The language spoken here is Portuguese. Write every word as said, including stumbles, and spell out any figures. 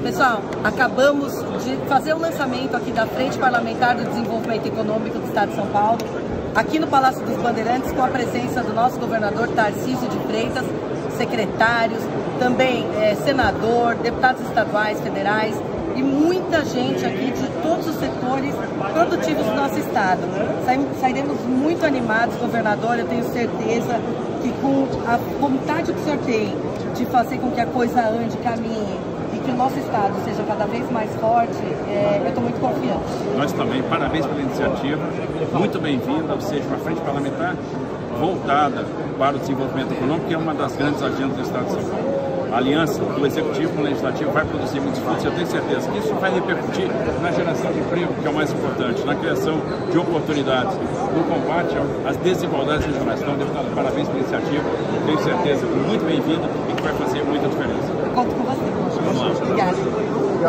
Pessoal, acabamos de fazer o lançamento aqui da Frente Parlamentar do Desenvolvimento Econômico do Estado de São Paulo, aqui no Palácio dos Bandeirantes, com a presença do nosso governador Tarcísio de Freitas, secretários, também é, senador, deputados estaduais, federais e muita gente aqui de todos os setores produtivos do nosso estado. Sairemos muito animados, governador, eu tenho certeza que com a vontade que o senhor tem de fazer com que a coisa ande, caminhe e que o nosso estado seja cada vez mais forte, é, eu estou muito confiante. Nós também, parabéns pela iniciativa, muito bem-vinda, ou seja, uma frente parlamentar voltada para o desenvolvimento econômico, que é uma das grandes agendas do estado de São Paulo. A aliança do Executivo com o Legislativo vai produzir muitos frutos. Eu tenho certeza que isso vai repercutir na geração de emprego, que é o mais importante, na criação de oportunidades, no combate às desigualdades regionais. Então, deputado, parabéns pela iniciativa. Tenho certeza que muito bem-vinda e que vai fazer muita diferença. Eu conto com você. Vamos lá. Obrigada.